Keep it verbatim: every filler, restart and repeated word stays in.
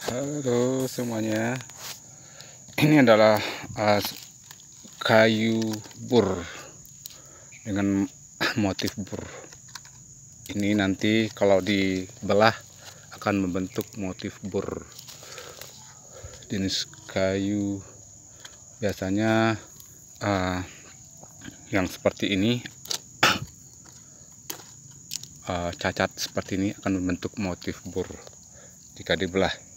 Halo semuanya, ini adalah uh, kayu bur dengan motif bur. Ini nanti kalau dibelah akan membentuk motif bur. Jenis kayu biasanya uh, yang seperti ini, uh, cacat seperti ini akan membentuk motif bur jika dibelah.